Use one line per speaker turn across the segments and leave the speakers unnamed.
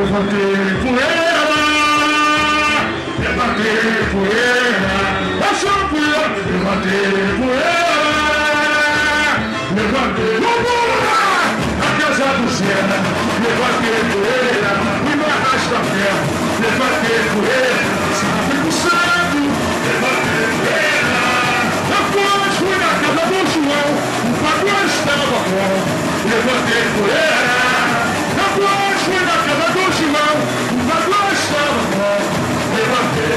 Levantei poeira, levantei poeira, eu sou poeira, levantei poeira, levantei a casa do Zena, levantei poeira, e não arrasta a pé, levantei poeira, sabe do santo, levantei poeira, depois fui na casa do João, o pagão estava bom, levantei poeira, depois fui na casa do João, o pagão estava bom, levantei,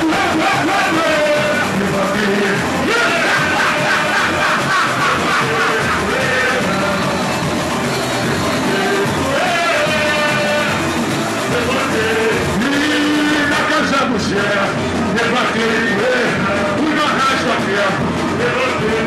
levantei, fui na raiz da terra, levantei,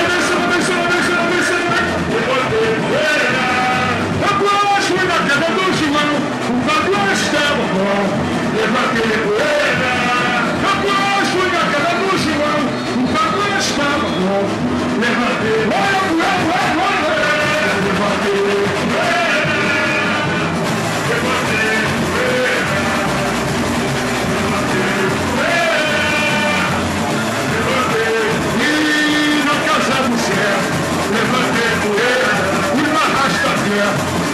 depois fui na casa do João, o pagão estava bom, levantei poeira, depois fui na casa do João, o pagão estava bom, levantei, levantei poeira, fui na rasta da terra,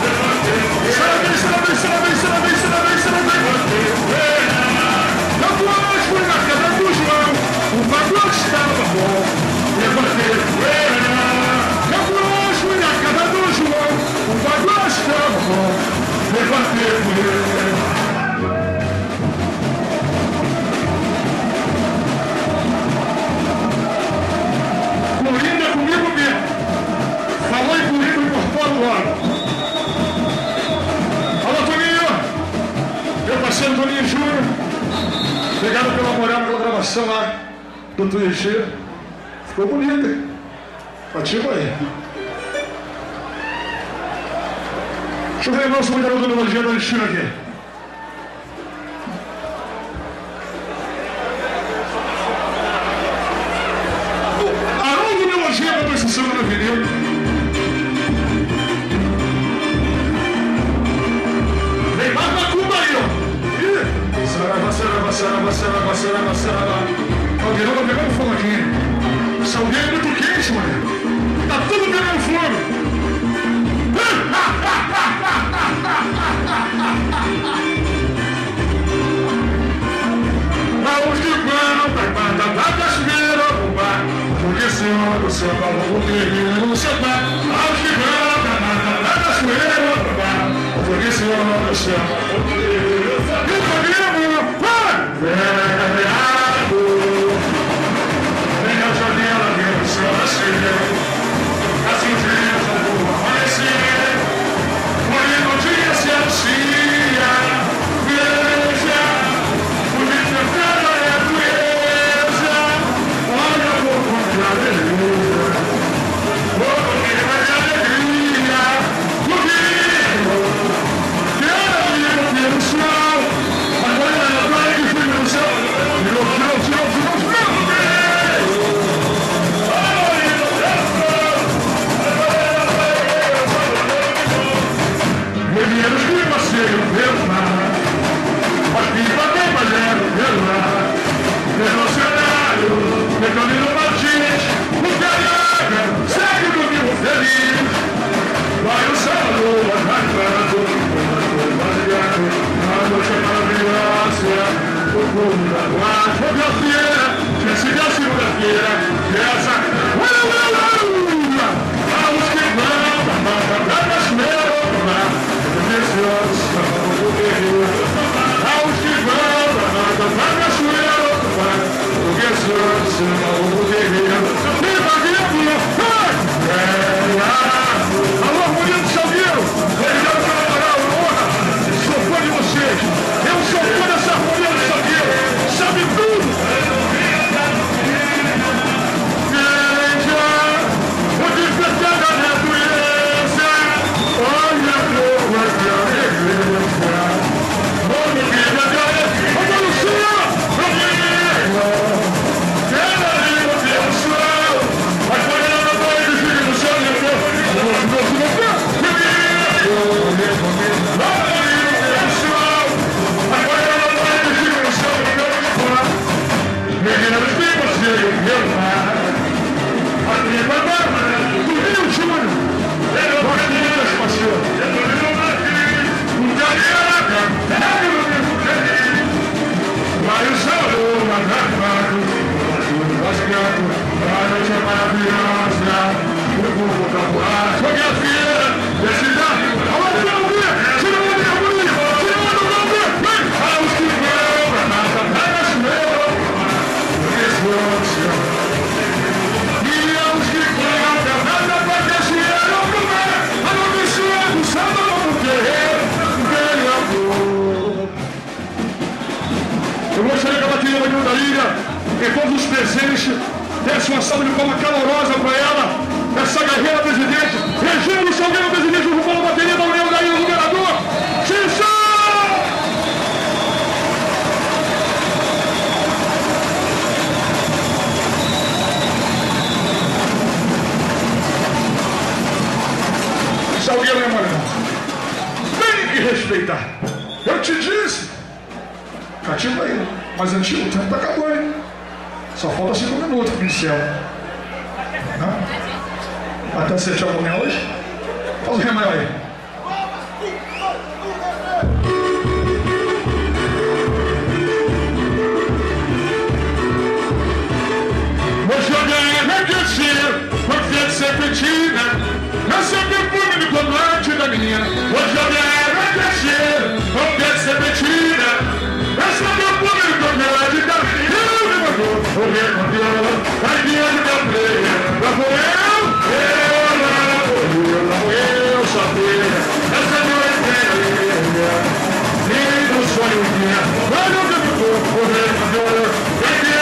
levantei poeira, depois fui na casa do João, o pagão estava bom, levantei poeira, depois fui na casa do João, o pagão estava bom, levantei poeira. Corrida é comigo mesmo. Falou em corrida, incorpora logo. Alô, Toninho. Meu parceiro Toninho Júnior. Obrigado pela moral pela gravação lá do Twitch. Ficou bonito, hein? Ativa aí. Deixa eu ver o nosso moderador da melodia do Alexandre aqui. No vinil. Vem mais macumba aí, ó. Sarava. Alguém não tá pegando fogo aqui. Essa alguém é muito quente, mano. Tá tudo pegando fogo. Vamos de pano, vai matar pra cachoeira, bombar. Porque senhor do seu valor, o terreno no seu pé. Vamos de pano, vai matar pra cachoeira, bombar. Porque senhor do seu valor, o terreno no seu pé. E o caminho, vereado. Vem a janela, vem o céu nascer. Assim dias eu vou amanhecer. Porém no dia se anuncia. Veja, o despertar é a natureza. Olha o povo de alegria. Povo que vai de alegria. No rio, que era pelo sol. Agora é a praia que fui no céu. Tirou. Meninos que passeiam pelo mar, aqui batem fazendo pelo mar, revolucionário, Petrolino Martins, o Cariaca, segue domingo feliz, vai o Salvador, arrancando, baseado, na noite maravilhosa, o povo da guarda, fotografia, que se dá segunda-feira, essa, vamos que vamos, pra cachoeira, Deus, o guerreiro, ao chivão, da cachoeira, o guerreiro, o guerreiro, viva a alô, bonito Salgueiro, obrigado pela moral, honra, sou fã de vocês, eu sou fã dessa harmonia do Salgueiro, sabe tudo. Veja, o despertar da natureza, olha a boa de alegria. Vamos, vida de alegria. Vamos, Luciano! Vamos, Eu gostaria que a bateria da Ilha e todos os presentes dessem uma salva de palmas calorosa para ela, essa guerreira presidente, Regina Salgueiro, presidente do Rufão, bateria da União da Ilha, do governador, Xixi! Salgueiro, meu irmão, tem que respeitar. Eu te disse. Cativa aí, mas antigo, o tempo tá acabando, hein? Só falta 5 minutos pro céu. Até 7 da manhã hoje. Faz o remédio aí. Hoje eu ganhei enriquecer, porque sempre tive, eu sempre fui no comandante da menina. Hoje eu ganhei enriquecer, porque sempre tive. Essa é meu público, meu aditado, eu me mandou, o meu campeão, vai vir de meu play, lá vou eu, só filha, essa é minha ideia, lindo sonho minha, olha o que eu tô, o meu campeão, vai vir,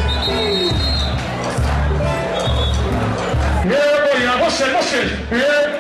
vocês.